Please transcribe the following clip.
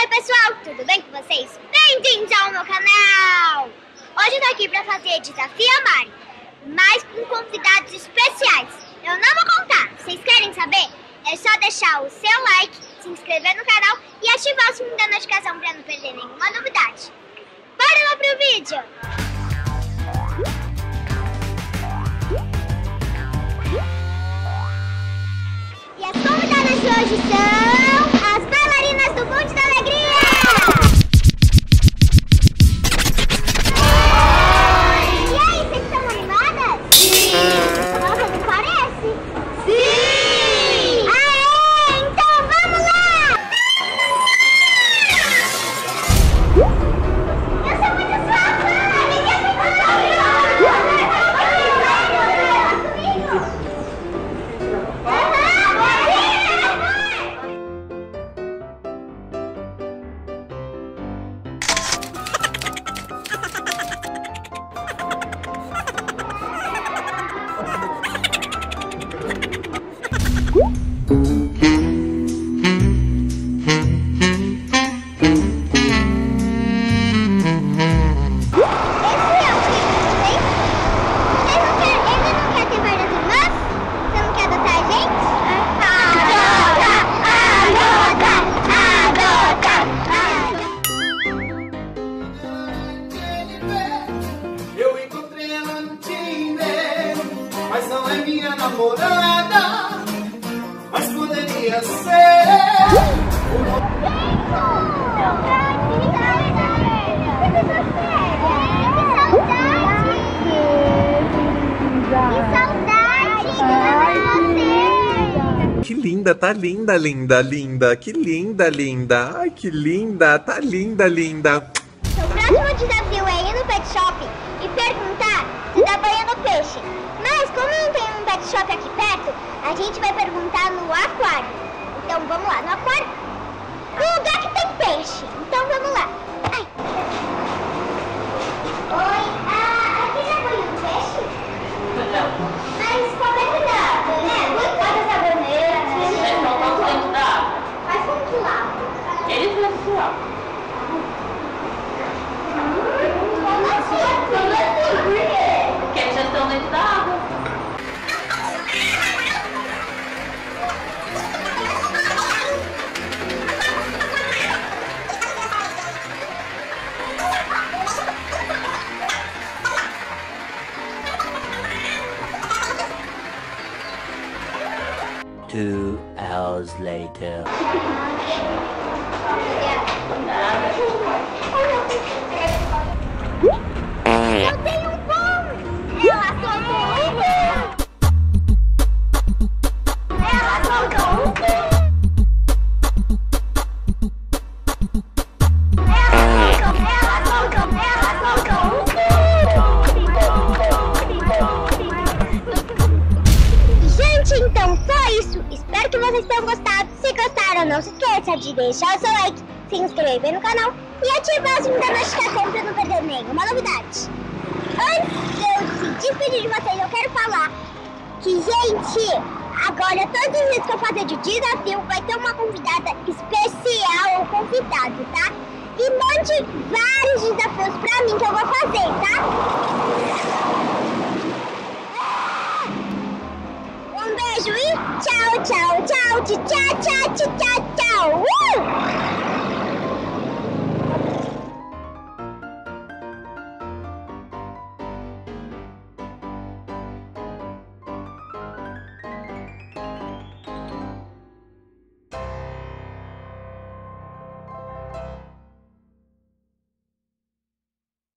Oi pessoal, tudo bem com vocês? Bem-vindos ao meu canal! Hoje eu tô aqui pra fazer Desafio a Mari, mas com convidados especiais. Eu não vou contar, vocês querem saber? É só deixar o seu like, se inscrever no canal e ativar o sininho da notificação pra não perder nenhuma novidade. Bora lá pro vídeo! E as convidadas de hoje são as bailarinas do Bonde da Alegria! Oi! E aí, vocês estão animadas? Sim! Nossa, não parece? Sim! Aê! Então vamos lá! Eu sou muito sua fã! Ninguém namorada, mas poderia ser. Que linda, tá linda, linda, linda. Que linda, linda. Ai, que linda, tá linda, linda. O próximo desafio é ir no pet shop e perguntar se dá banho no peixe. Mas como não tem um pet shop aqui perto, a gente vai perguntar no aquário. Então vamos lá, no aquário, no lugar que tem peixe. Então vamos lá. Ai. Oi, aqui já banho no peixe? Não. Mas qual é cuidado, né? Muitas saboneiras. Eles estão quanto tempo da água? Faz como que lava? Eles mesmos se lavam. Como assim? Por quê? Porque eles já estão dentro da água. Two hours later. Eu tenho um pão! Ela soltou um pão! Ela soltou um pão! Ela soltou um pão! Gente, então foi isso! Espero que vocês tenham gostado. Se gostaram, não se esqueça de deixar o seu like, se inscrever no canal e ativar o sininho da notificação para não perder nenhuma novidade. Antes de eu se despedir de vocês, eu quero falar que, gente, agora todos os vídeos que eu fazer de desafio vai ter uma convidada especial ou convidado, tá? E mande vários desafios pra mim que eu vou fazer, tá? Um beijo e tchau, tchau, tchau, tchau, tchau, tchau, tchau, tchau!